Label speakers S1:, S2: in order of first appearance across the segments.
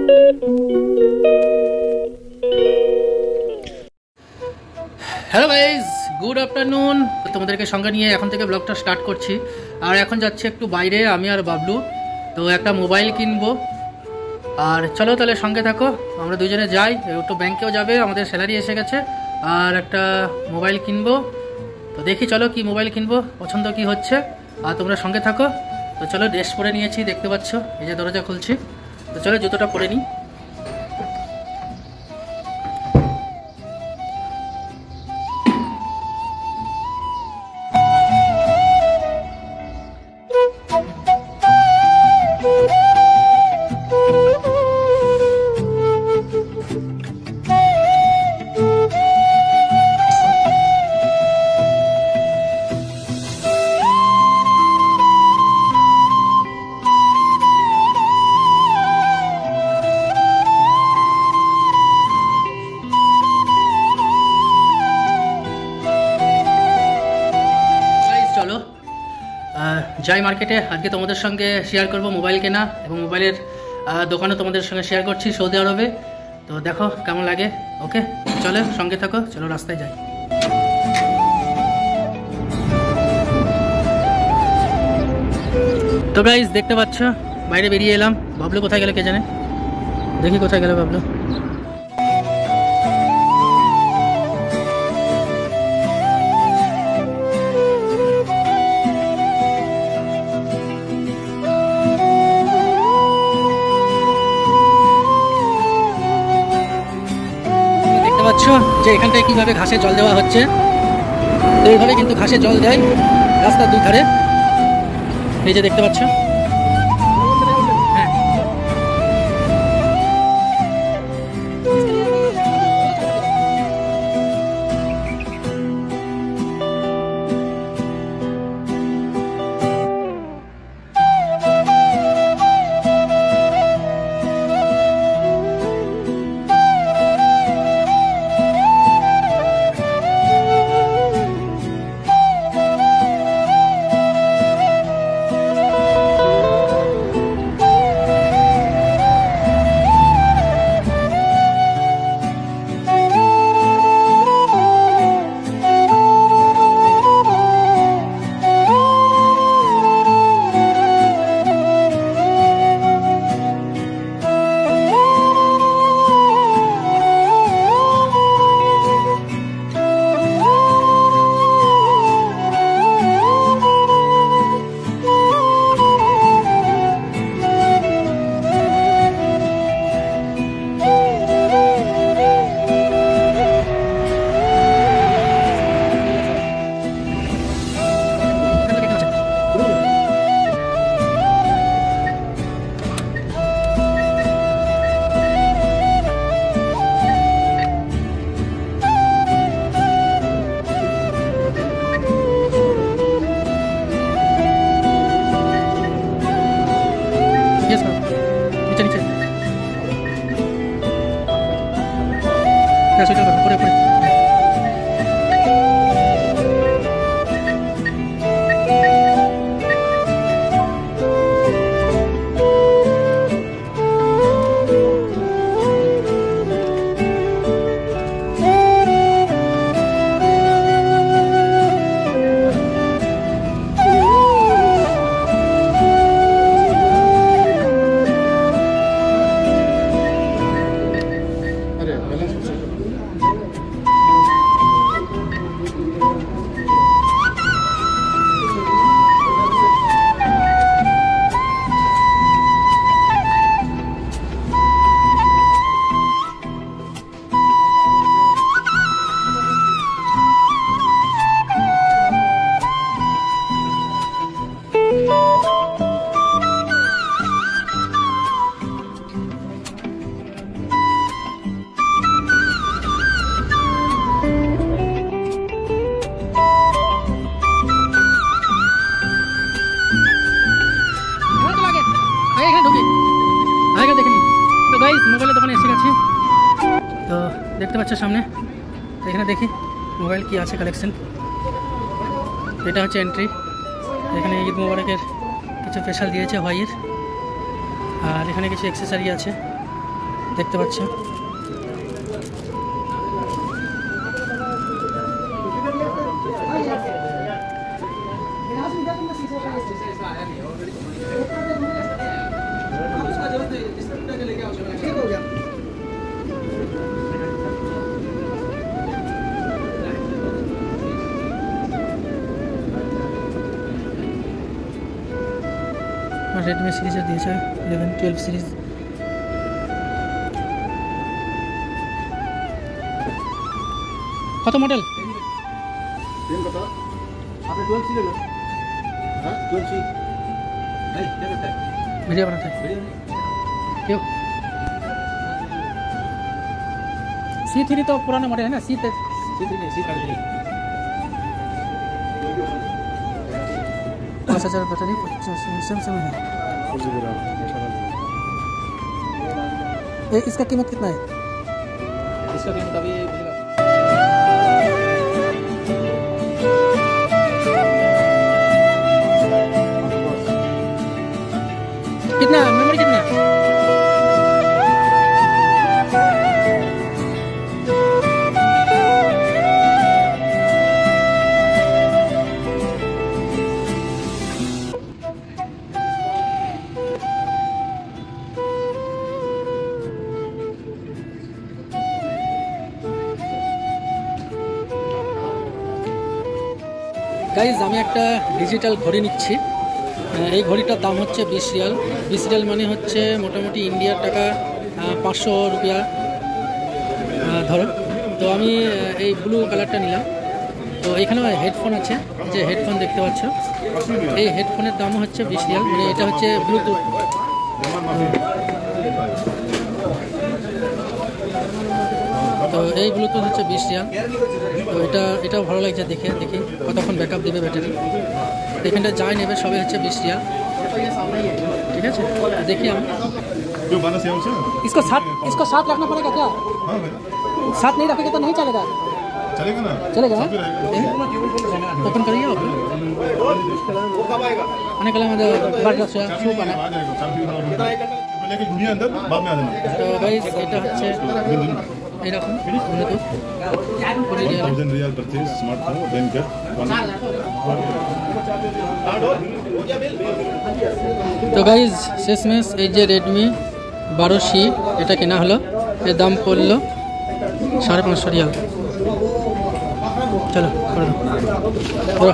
S1: Hello guys, good afternoon. তোমাদেরকে সঙ্গে নিয়ে এখন থেকে ব্লগটা স্টার্ট করছি। আর এখন যাচ্ছি একটু বাইরে, আমি আর বাবলু। তো একটা মোবাইল কিনবো। আর চলো তাহলে সঙ্গে থাকো, আমরা দুজনে যাই। একটু ব্যাংকেও যাবে, আমাদের স্যালারি এসে গেছে। আর একটা মোবাইল কিনবো। তো দেখি চলো কি মোবাইল কিনবো, পছন্দ কি হচ্ছে। আর তোমরা সঙ্গে থাকো। তো চলো, ড্রেস পরে নিয়েছি, দেখতে পাচ্ছ, এই যে দরজা খুলছি। তো চলো জুতোটা পরে নিই। যাই মার্কেটে। আজকে তোমাদের সঙ্গে শেয়ার করব মোবাইল কেনা, এবং মোবাইলের দোকানও তোমাদের সঙ্গে শেয়ার করছি সৌদি আরবে। তো দেখো কেমন লাগে। ওকে চলো, সঙ্গে থাকো, চলো রাস্তায় যাই। তো গাইস দেখতে পাচ্ছ, বাইরে বেরিয়ে এলাম। বাবলু কোথায় গেল কে জানে, দেখি কোথায় গেল বাবলু। যে এখানটায় কিভাবে ঘাসে জল দেওয়া হচ্ছে, এইভাবে কিন্তু ঘাসে জল দেয় রাস্তার দুই ধারে। এই যে দেখতে পাচ্ছ। মোবাইলের দোকানে এসে গেছি। তো দেখতে পাচ্ছ সামনে, এখানে দেখি মোবাইল কি আছে কালেকশন। এটা হচ্ছে এন্ট্রি। এখানে ঈদ মোবারকের কিছু স্পেশাল দিয়েছে হোয়াইয়ের, আর এখানে কিছু অ্যাক্সেসরি আছে। দেখতে পাচ্ছ। रेडमी सीरीज दिए 11-12 सीरीज। कत मॉडल वीडियो बनाता है क्यों? C3 तो पुराना मॉडल है ना। C3 5000 बैटरी 55 में है। इसका कीमत कितना है? इसका कीमत अभी कितना मेमोरी कितना है? গাইজ আমি একটা ডিজিটাল ঘড়ি নিচ্ছি। এই ঘড়িটার দাম হচ্ছে 20 রিয়াল। 20 রিয়াল মানে হচ্ছে মোটামুটি ইন্ডিয়ার টাকা 500 রুপিয়া ধরো। তো আমি এই ব্লু কালারটা নিলাম। তো এখানে হেডফোন আছে, যে হেডফোন দেখতে পাচ্ছ, এই হেডফোনের দামও হচ্ছে 20 রিয়াল। মানে এটা হচ্ছে ব্লুটুথ। তো এই ব্লুটুথ হচ্ছে 20 রিয়াল। তো এটাও ভালো লাগছে দেখি কতক্ষণ ব্যাকআপ দেবে ব্যাটারি। এখানটা যাই নেবে সবই হচ্ছে 20 রিয়াল। ठीक है देखिए हम इसको साथ रखना पड़ेगा क्या? साथ नहीं रखेगा तो नहीं चलेगा। चलेगा ओपन करिए आने कल तो गाइस এটা হচ্ছে এরকম তো গাইজ শেষমেশ এই যে রেডমি 12C এটা কেনা হলো। এর দাম পড়লো 550 রিয়াল। চলো করো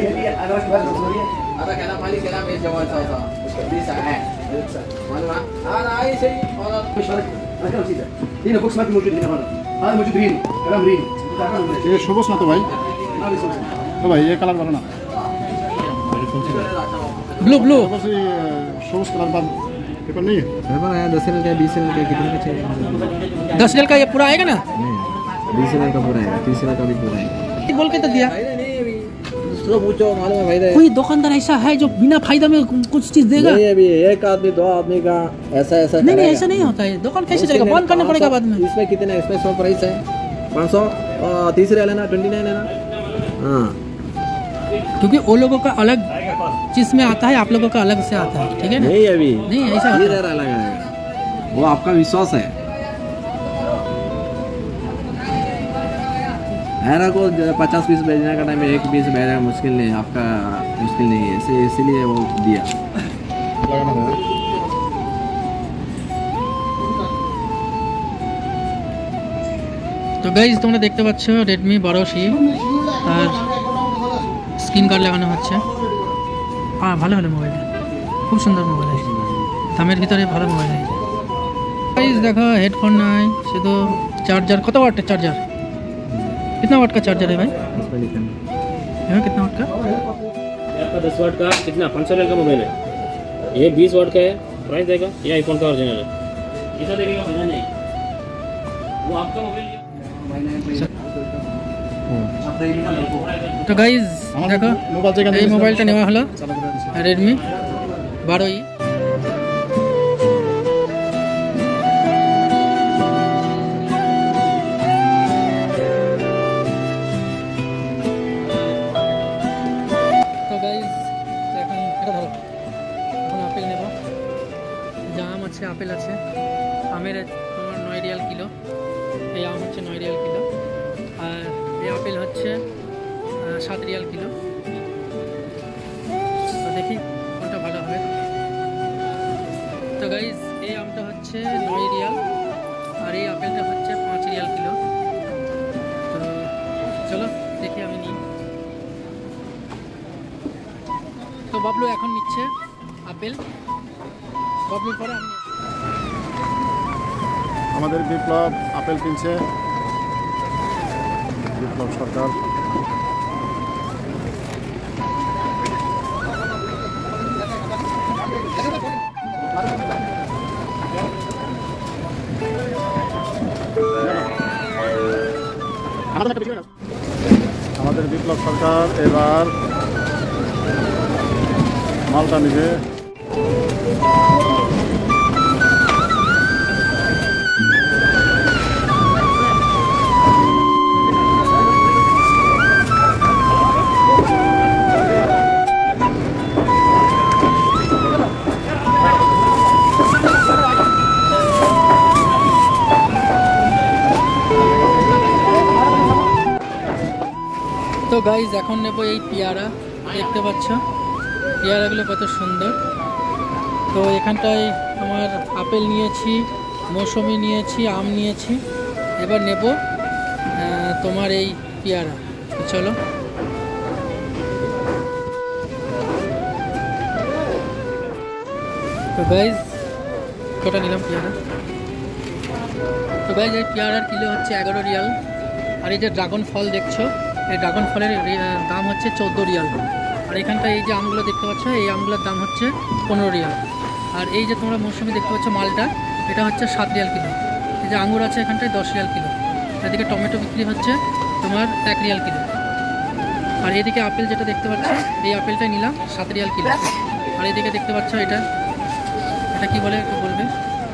S2: ये शोबस ना तो भाई ये कलर वाला ना
S1: ब्लू ब्लू
S2: शोबस कलर बाद पेपर नहीं है।
S3: 10 रियल का 20 रियल का कितने का चाहिए?
S1: 10 रियल का ये पूरा आएगा ना?
S3: 20 रियल का पूरा है, 30 रियल का भी पूरा है।
S1: बोल के तो दिया।
S3: तो पूछो मालूम है भाई।
S1: कोई दुकानदार ऐसा है जो बिना फायदा में कुछ चीज देगा?
S3: नहीं अभी एक आदमी दो आदमी का ऐसा
S1: नहीं ऐसा नहीं होता है। दुकान कैसे चलेगा? बंद करना पड़ेगा बाद में।
S3: इसमें कितने इसमें 100 प्राइस है 500 30 रियल है ना 29 है ना। हाँ
S1: क्योंकि वो लोगों का अलग चीज में आता है, आप लोगों का अलग से आता है। ठीक है ना?
S3: नहीं अभी
S1: नहीं ऐसा
S3: अलग है, वो आपका विश्वास है। ऐरा को 50 पीस भेजने का टाइम में 1 पीस भेजना मुश्किल नहीं, आपका मुश्किल नहीं है, इसीलिए वो दिया।
S1: তো গাইজ তোমরা দেখতে পাচ্ছ রেডমি 12C আর স্ক্রিন গার্ড লাগানো হচ্ছে। ভালো হলো মোবাইলটা, খুব সুন্দর মোবাইল আছে, দামের ভিতরে ভালো মোবাইল আছে। गाइस देखो हेडफोन नहीं शुद्ध चार्जर। कत वाट का चार्जर? कितना वाट का चार्जर है भाई? कितना वाट का?
S4: आपका 10 वाट का कितना 500 रियल का मोबाइल है। ये 20 वाट का है। प्राइस देगा ये आईफोन का ओरिजिनल है। ऐसा देखेगा मजा नहीं, वो आपका मोबाइल।
S1: तो गाइस देखो এই মোবাইলটা নেওয়া হলো রেডমি 12E। আপেল আছে, আমের রিয়াল কিলো, এই আম হচ্ছে 9 রিয়াল কিলো, আর এই আপেল হচ্ছে 7 রিয়াল কিলো। তো দেখি কোনটা ভালো হবে। তো গাইজ এই আমটা হচ্ছে 9 রিয়াল আর এই আপেলটা হচ্ছে 5 রিয়াল কিলো। তো চলো দেখি আমি নিই। তো বাবলু এখন নিচ্ছে আপেল, বাবলুর পরে আমি
S2: আমাদের বিপ্লব আপেল কিনছে, বিপ্লব সরকার। আমাদের বিপ্লব সরকার এবার মালটা নিবে।
S1: তো গাইজ এখন নেব এই পেয়ারা, দেখতে পাচ্ছ পেয়ারাগুলো কত সুন্দর। তো এখানটায় আমার আপেল নিয়েছি, মৌসুমি নিয়েছি, আম নিয়েছি, এবার নেব তোমার এই পেয়ারা। তো চলো। তো গাইজ কটা নিলাম পেয়ারা। তো গাইজ এই পেয়ারার কিলো হচ্ছে 11 রিয়াল। আর এই যে ড্রাগন ফল দেখছো, এই ড্রাগন ফলের দাম হচ্ছে 14 রিয়াল। আর এখানটায় এই যে আমগুলো দেখতে পাচ্ছ, এই আমগুলোর দাম হচ্ছে 15 রিয়াল। আর এই যে তোমরা মৌসুমি দেখতে পাচ্ছ মালটা, এটা হচ্ছে 7 রিয়াল কিলো। এই যে আঙুর আছে এখানটায় 10 রিয়াল কিলো। এদিকে টমেটো বিক্রি হচ্ছে তোমার 1 রিয়াল কিলো। আর এদিকে আপেল যেটা দেখতে পাচ্ছ, এই আপেলটাই নিলাম 7 রিয়াল কিলো। আর এদিকে দেখতে পাচ্ছ এটা কি বলে একটু বলবে।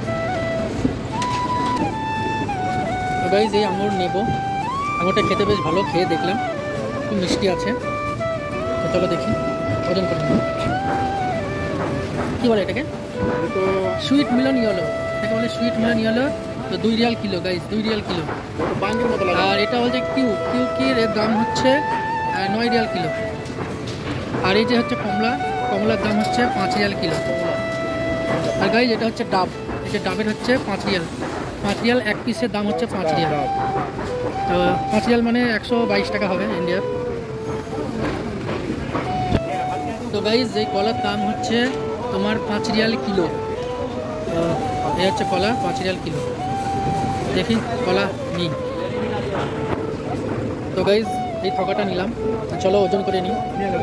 S1: তো গাইজ এই আঙুর নেব, আঙুরটা খেতে বেশ ভালো, খেয়ে দেখলাম খুব মিষ্টি আছে। তো চলো দেখি, ওজন করে নেব। কী বলে এটাকে? সুইট মিলন ইয়েলো, এটাকে বলে সুইট মিলন ইয়েলো। তো 2 রিয়াল কিলো গাইজ, 2 রিয়াল কিলো। আর এটা বলছে কিউকির এর দাম হচ্ছে 9 রিয়াল কিলো। আর এই যে হচ্ছে কমলার দাম হচ্ছে 5 রিয়াল কিলো। আর গাইজ এটা হচ্ছে ডাব, এই যে ডাবের হচ্ছে 5 রিয়াল। 5 রিয়াল এক পিসের দাম হচ্ছে 5 রিয়াল। তো 5 রিয়াল মানে 122 টাকা হবে ইন্ডিয়ার। তো গাইজ এই কলার দাম হচ্ছে তোমার 5 রিয়াল কিলো। তো এই হচ্ছে কলা 5 রিয়াল কিলো। দেখি কলা নিই। তো গাইজ এই থকাটা নিলাম, চলো ওজন করে নিই।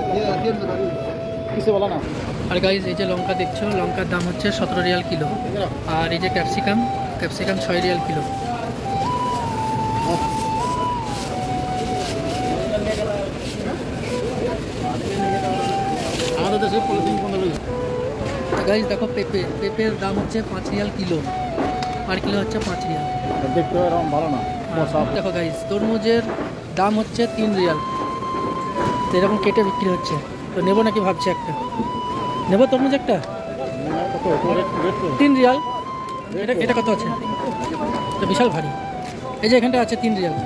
S2: কিছু বলো না।
S1: আর গাইজ এই যে লঙ্কা দেখছো, লঙ্কার দাম হচ্ছে 17 রিয়াল কিলো। আর এই যে ক্যাপসিকাম 6 রিয়াল কিলো।
S2: আমাদের দেশে পলিথিন 15
S1: গাইজ দেখো পেঁপের দাম হচ্ছে 5 রিয়াল কিলো, পার কিলো হচ্ছে 5 রিয়াল।
S2: দেখতে এরকম ভালো না।
S1: দেখো গাইজ তরমুজের দাম হচ্ছে 3 রিয়াল। তো এরকম কেটে বিক্রি হচ্ছে। তো নেবো নাকি ভাবছি, একটা নেবো তরমুজ একটা। 3 রিয়াল। এটা কত আছে? এটা বিশাল ভারী। এই যে এখানটা আছে 3 রিয়াল।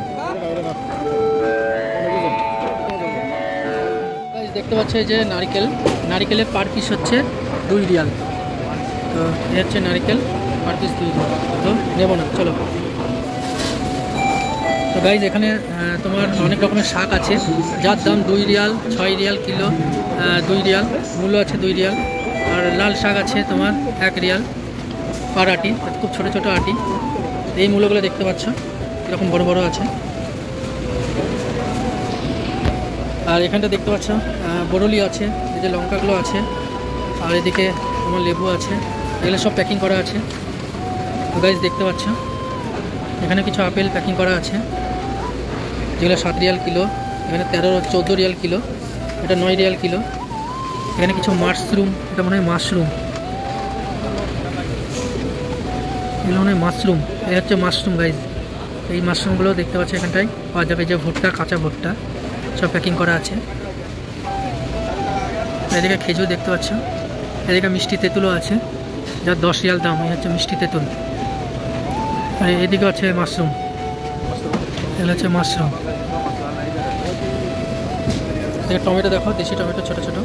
S1: দেখতে পাচ্ছ এই যে নারিকেলের পার পিস হচ্ছে 2 রিয়াল। তো এই হচ্ছে নারিকেল পার পিস 2 রিয়াল। তো নেবো না, চলো। তো গাইজ এখানে তোমার অনেক রকমের শাক আছে, যার দাম 2 রিয়াল, 6 রিয়াল কিলো, 2 রিয়াল মূল্য আছে 2 রিয়াল। আর লাল শাক আছে তোমার 1 রিয়াল পার আটি, খুব ছোটো ছোটো আটি। এই মূল্যগুলো দেখতে পাচ্ছ এরকম বড় বড় আছে। আর এখানটা দেখতে পাচ্ছ বরলি আছে, এই যে লঙ্কাগুলো আছে, আর এদিকে তোমার লেবু আছে, এগুলো সব প্যাকিং করা আছে। তো গাইজ দেখতে পাচ্ছ এখানে কিছু আপেল প্যাকিং করা আছে, যেগুলো 7 রিয়াল কিলো। এখানে 14 রিয়াল কিলো, এটা 9 রিয়াল কিলো। এখানে কিছু মাশরুম, এটা মনে হয় মাশরুম, এগুলো মনে হয় মাশরুম। এই হচ্ছে মাশরুম গাইজ। এই মাশরুমগুলো দেখতে পাচ্ছ এখানটায় পাওয়া যাবে। যে ভুট্টা, কাঁচা ভুট্টা সব প্যাকিং করা আছে। এদিকে খেজুর দেখতে পাচ্ছ, এদিকে মিষ্টি তেঁতুলও আছে, যার 10 রিয়াল দাম। এই হচ্ছে মিষ্টি তেঁতুল। আর এদিকে আছে মাশরুম, এগুলো হচ্ছে মাশরুম। টমেটো দেখো, দেশি টমেটো ছোটো ছোটো।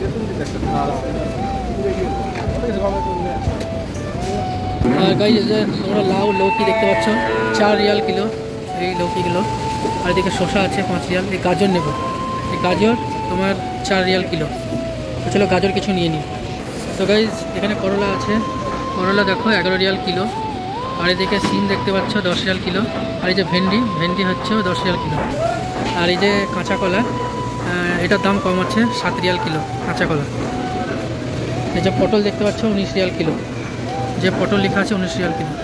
S1: আর গাইস এই যে তোমরা লাউ লৌকি দেখতে পাচ্ছ 4 রিয়াল কিলো এই লৌকিগুলো। আর এদিকে শসা আছে 5 রিয়াল। এই গাজর নেব, এই গাজর তোমার 4 রিয়াল কিলো। তো চলো গাজর কিছু নিয়ে নিই। তো গাইস এখানে করলা আছে, করলা দেখো 11 রিয়াল কিলো। আর এদিকে সিম দেখতে পাচ্ছ 10 রিয়াল কিলো। আর এই যে ভেন্ডি হচ্ছে 10 রিয়াল কিলো। আর এই যে কাঁচা কলা, এটার দাম কম আছে 7 রিয়াল কিলো কাঁচা কলা। এই যে পটল দেখতে পাচ্ছ 19 রিয়াল কিলো, যে পটল লেখা আছে 19 রিয়াল কিলো।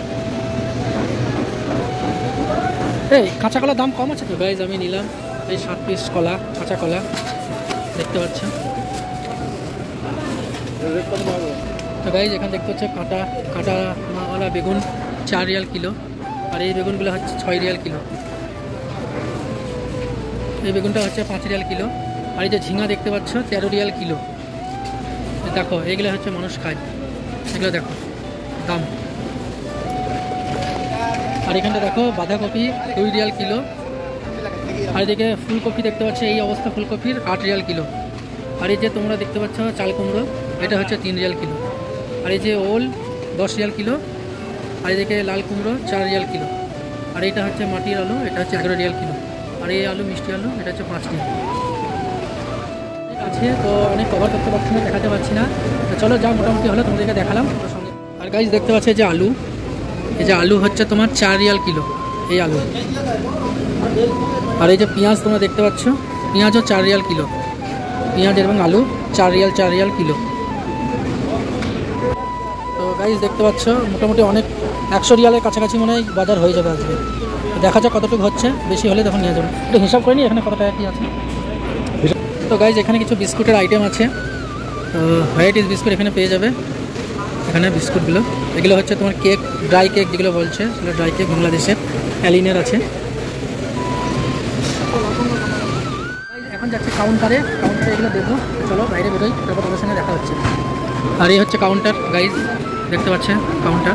S1: এই কাঁচা কলার দাম কম আছে তো গাইজ। আমি নিলাম এই 7 পিস কলা, কাঁচা কলা দেখতে পাচ্ছ। তো গাইজ এখানে দেখতে পাচ্ছ কাঁটাওয়ালা বেগুন 4 রিয়াল কিলো। আর এই বেগুনগুলো হচ্ছে 6 রিয়াল কিলো। এই বেগুনটা হচ্ছে 5 রিয়াল কিলো। আর এই যে ঝিঙা দেখতে পাচ্ছ 13 রিয়াল কিলো। দেখো এইগুলো হচ্ছে মানুষ খায়, এগুলো দেখো দাম। আর এখানটা দেখো বাঁধাকপি 2 রিয়াল কিলো। আর এদিকে ফুলকপি দেখতে পাচ্ছ, এই অবস্থা ফুলকপির 8 রিয়াল কিলো। আর এই যে তোমরা দেখতে পাচ্ছ চাল কুমড়ো, এটা হচ্ছে 3 রিয়াল কিলো। আর এই যে ওল 10 রিয়াল কিলো। আর এদিকে লাল কুমড়ো 4 রিয়াল কিলো। আর এটা হচ্ছে মাটির আলু, এটা হচ্ছে 11 রিয়াল কিলো। আর এই আলু মিষ্টি আলু, এটা হচ্ছে 5 রিয়াল আছে। তো অনেক কভার করতে পারছি না, দেখাতে পারছি না। তো চলো যা মোটামুটি হলো তোমাদেরকে দেখালাম সঙ্গে। আর গাইজ দেখতে পাচ্ছি যে আলু, এই যে আলু হচ্ছে তোমার 4 রিয়াল কিলো এই আলু। আর এই যে পেঁয়াজ তোমরা দেখতে পাচ্ছ, পেঁয়াজও 4 রিয়াল কিলো। পেঁয়াজ এবং আলু 4 রিয়াল কিলো। তো গাইজ দেখতে পাচ্ছ মোটামুটি অনেক 100 রিয়ালের কাছাকাছি মনে হয় বাজার হয়ে যাবে আজকে। দেখা যাক কতটুকু হচ্ছে, বেশি হলে তখন নিয়ে যাবো। একটু হিসাব করে নিই এখানে কত টাকা কী আছে। তো গাইজ এখানে কিছু বিস্কুটের আইটেম আছে। তো ভ্যারাইটিস বিস্কুট এখানে পেয়ে যাবে। এখানে বিস্কুটগুলো, এগুলো হচ্ছে তোমার কেক, ড্রাই কেক যেগুলো বলছে সেগুলো ড্রাই কেক বাংলাদেশের অ্যালিনের আছে। এখন যাচ্ছে কাউন্টারে এগুলো দেখবো। চলো বাইরে বেরোই, তারপর তোমাদের সঙ্গে দেখা হচ্ছে। আর এই হচ্ছে কাউন্টার গাইজ, দেখতে পাচ্ছেন কাউন্টার।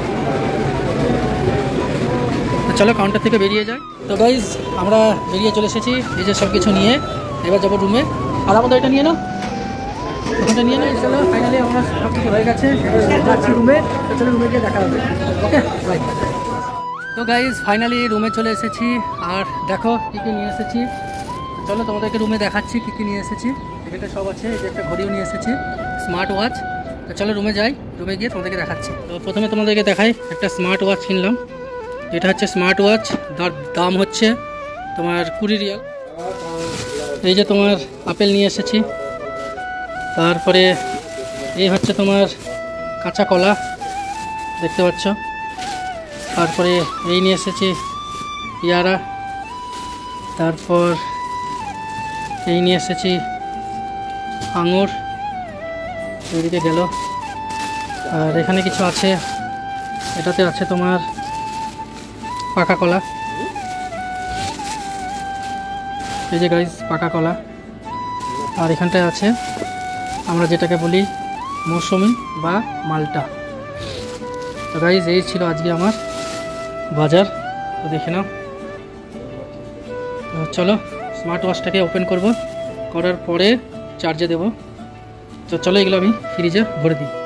S1: চলো কাউন্টার থেকে বেরিয়ে যাই। তো গাইজ আমরা বেরিয়ে চলে এসেছি এই যে সব কিছু নিয়ে। এবার যাবো রুমে। আর আমাদের এটা নিয়ে নাও, ওখানটা নিয়ে নাও। চলো ফাইনালি আমরা সব কিছু হয়ে গেছে, যাচ্ছি রুমে। তো চলো রুমে গিয়ে দেখা হবে। Okay bye. তো গাইজ ফাইনালি রুমে চলে এসেছি। আর দেখো কী কী নিয়ে এসেছি। চলো তোমাদেরকে রুমে দেখাচ্ছি কী কী নিয়ে এসেছি। এখানে সব আছে, এই যে একটা ঘড়িও নিয়ে এসেছি, স্মার্ট ওয়াচ। তো চলো রুমে যাই, রুমে গিয়ে তোমাদেরকে দেখাচ্ছি। তো প্রথমে তোমাদেরকে দেখাই, একটা স্মার্ট ওয়াচ কিনলাম। এটা হচ্ছে স্মার্ট ওয়াচ, তার দাম হচ্ছে তোমার 20 রিয়াল। এই যে তোমার আপেল নিয়ে এসেছি। তারপরে এই হচ্ছে তোমার কাঁচা কলা দেখতে পাচ্ছ। তারপরে এই নিয়ে এসেছি পেয়ারা। তারপর এই নিয়ে এসেছি আঙুর, এদিকে গেল। আর এখানে কিছু আছে, এটাতে আছে তোমার পাকা কলা। এই যে গাইজ পাকা কলা। আর এখানটায় আছে আমরা যেটাকে বলি মৌসুমি বা মালটা। তো গাইজ এই ছিল আজকে আমার বাজার। তো দেখে নাও। তো চলো স্মার্ট ওয়াচটাকে ওপেন করব, করার পরে চার্জে দেব। তো চলো এগুলো আমি ফ্রিজে ভরে দিই।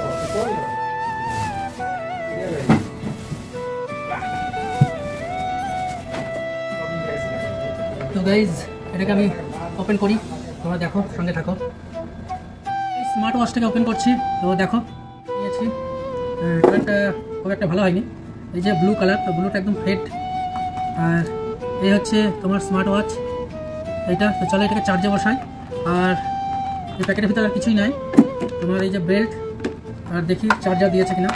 S1: তো গাইজ এটাকে আমি ওপেন করি, তোমরা দেখো, সঙ্গে থাকো। এই স্মার্ট ওয়াচটাকে ওপেন করছি। তো দেখো নিয়েছি, কালারটা খুব একটা ভালো হয়নি। এই যে ব্লু কালার, তো ব্লুটা একদম ফেড। আর এই হচ্ছে তোমার স্মার্ট ওয়াচ এইটা। তো চলো এটাকে চার্জে বসাই। আর এই প্যাকেটের ভিতরে আর কিছুই নাই, তোমার এই যে বেল্ট, আর দেখি চার্জার দিয়েছে কিনা।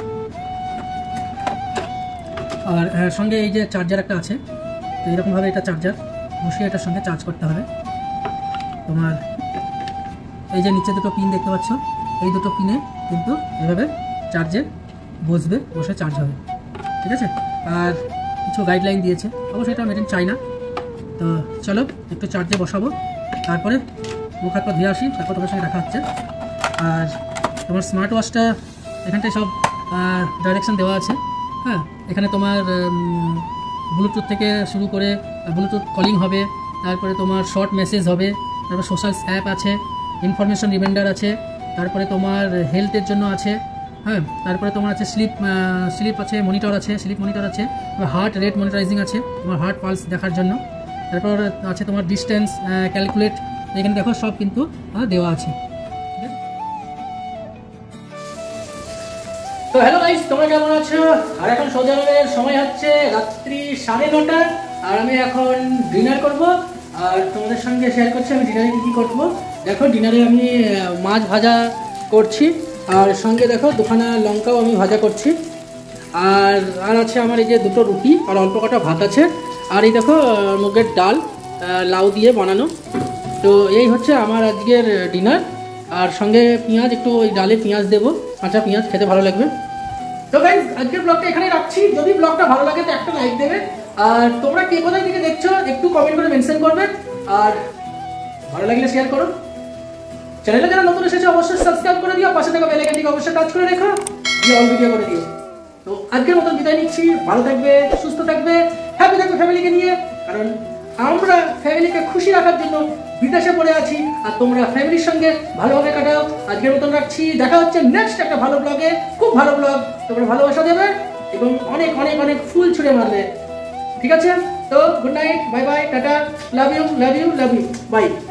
S1: আর সঙ্গে এই যে চার্জার একটা আছে। তো এরকমভাবে এটা চার্জার বসিয়ে এটার সঙ্গে চার্জ করতে হবে। তোমার এই যে নিচে দুটো পিন দেখতে পাচ্ছ, এই দুটো পিনে কিন্তু এভাবে চার্জে বসবে, বসে চার্জ হবে, ঠিক আছে। আর কিছু গাইডলাইন দিয়েছে, অবশ্যই এটা মেড ইন চায়না। তো চলো একটু চার্জে বসাবো, তারপরে মুখ হাত পা ধুয়ে আসি, তারপর তোমার সঙ্গে দেখা হচ্ছে। আর তোমার স্মার্ট ওয়াচটা এখানটায় সব ডাইরেকশান দেওয়া আছে। হ্যাঁ, এখানে তোমার ব্লুটুথ থেকে শুরু করে ব্লুটুথ কলিং হবে, তারপরে তোমার শর্ট মেসেজ হবে, তারপর সোশ্যাল অ্যাপ আছে, ইনফরমেশন রিমাইন্ডার আছে, তারপরে তোমার হেলথের জন্য আছে, হ্যাঁ, তারপরে তোমার আছে স্লিপ আছে, মনিটর আছে, স্লিপ মনিটর আছে, হার্ট রেট মনিটরাইজিং আছে তোমার হার্ট পালস দেখার জন্য, তারপর আছে তোমার ডিস্টেন্স ক্যালকুলেট, এখানে দেখো সব কিন্তু দেওয়া আছে। তো হ্যালো গাইস, তোমরা কেমন আছো? আর এখন সৌদি আরবের সময় হচ্ছে রাত্রি 9:30, আর আমি এখন ডিনার করব আর তোমাদের সঙ্গে শেয়ার করছি আমি ডিনারে কী কী করবো। দেখো ডিনারে আমি মাছ ভাজা করছি, আর সঙ্গে দেখো দুখানা লঙ্কাও আমি ভাজা করছি, আর আছে আমার এই যে 2টো রুটি আর অল্প কটা ভাত আছে, আর এই দেখো মুগের ডাল লাউ দিয়ে বানানো। তো এই হচ্ছে আমার আজকের ডিনার, আর সঙ্গে পেঁয়াজ, একটু ওই ডালে পেঁয়াজ দেবো, কাঁচা পেঁয়াজ, খেতে ভালো লাগবে। তো গাইস আজকের ব্লগটা এখানেই রাখছি। যদি ব্লগটা ভালো লাগে তো একটা লাইক দেবে, আর তোমরা কে কোথায় থেকে দেখছো একটু কমেন্ট করে মেনশন করবে, আর ভালো লাগলে শেয়ার করো। চ্যানেলে যারা নতুন এসেছে অবশ্যই সাবস্ক্রাইব করে দিও, পাশে থাকা বেল আইকনটিকে অবশ্যই টাচ করে রেখো, দিয়ে অল ভিডিও করে দিও। তো আজকের মতো বিদায় নিচ্ছি, ভালো থাকবে, সুস্থ থাকবে, হ্যাপি থাকবে ফ্যামিলিকে নিয়ে, কারণ আমরা ফ্যামিলিকে খুশি রাখার জন্য বিদেশে পড়ে আছি, আর তোমরা ফ্যামিলির সঙ্গে ভালোভাবে কাটাও। আজকের মতন রাখছি, দেখা হচ্ছে নেক্সট একটা ভালো ব্লগে, খুব ভালো ব্লগ, তোমরা ভালোবাসা দেবে এবং অনেক অনেক অনেক ফুল ছুঁড়ে মারবে, ঠিক আছে? তো good night, bye bye, tata, love you, love you, love you, by.